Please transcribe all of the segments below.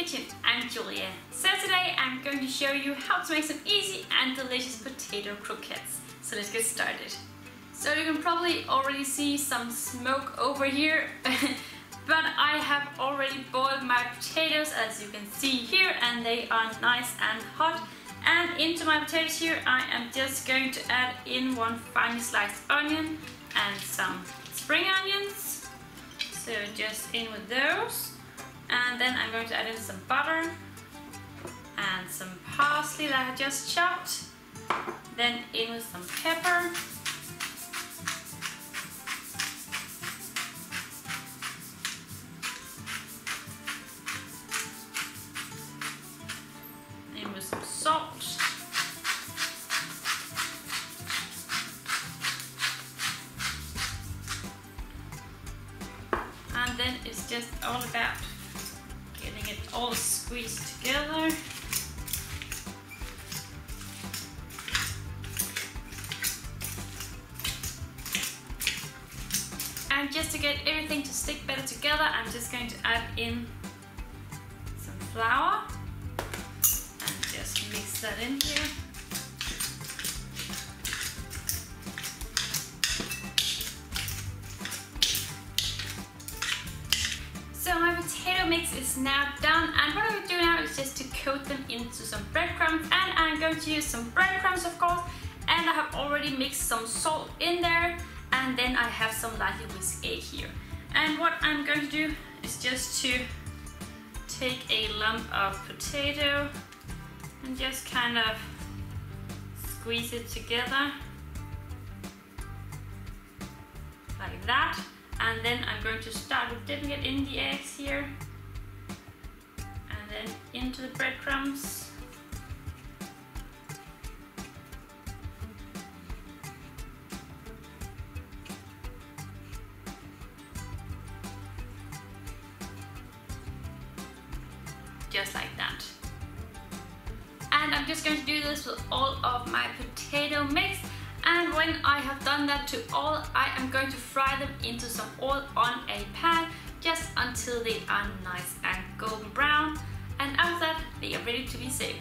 kitchen. I'm Julia. So today I'm going to show you how to make some easy and delicious potato croquettes. So let's get started. So you can probably already see some smoke over here, but I have already boiled my potatoes, as you can see here, and they are nice and hot. And into my potatoes here I am just going to add in one finely sliced onion and some spring onions. So just in with those. And then I'm going to add in some butter and some parsley that I just chopped. Then in with some pepper. In with some salt. And then it's just all about getting it all squeezed together. And just to get everything to stick better together, I'm just going to add in some flour and just mix that in here. So my potato mix is now done, and what I'm going to do now is just to coat them into some breadcrumbs, and I'm going to use some breadcrumbs, of course, and I have already mixed some salt in there, and then I have some lightly whisked egg here. And what I'm going to do is just to take a lump of potato and just kind of squeeze it together like that. And then I'm going to start with dipping it in the eggs here, and then into the breadcrumbs. Just like that. And I'm just going to do this with all of my potato mix. And when I have done that to all, I am going to fry them into some oil on a pan just until they are nice and golden brown. And after that, they are ready to be served.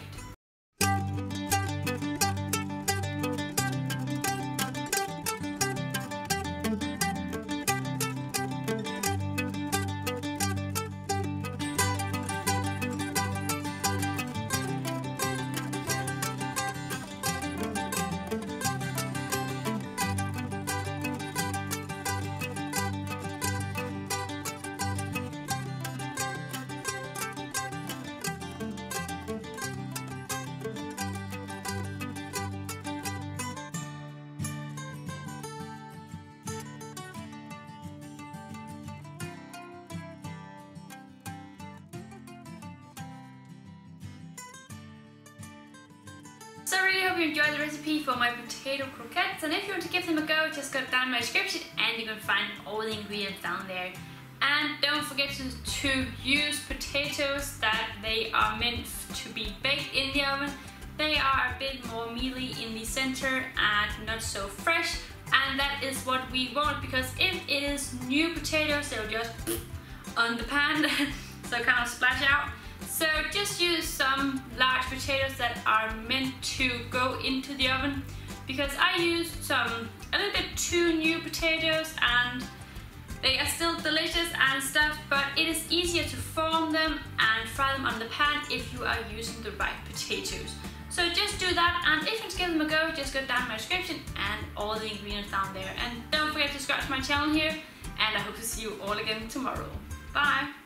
So I really hope you enjoyed the recipe for my potato croquettes, and if you want to give them a go, just go down in my description and you can find all the ingredients down there. And don't forget to use potatoes that they are meant to be baked in the oven. They are a bit more mealy in the center and not so fresh, and that is what we want, because if it is new potatoes, they'll just on the pan so kind of splash out. So just use some large potatoes that are meant to go into the oven, because I used a little bit too new potatoes and they are still delicious and stuff, but it is easier to form them and fry them on the pan if you are using the right potatoes. So just do that, and if you want to give them a go, just go down in my description and all the ingredients down there. And don't forget to subscribe to my channel here, and I hope to see you all again tomorrow. Bye!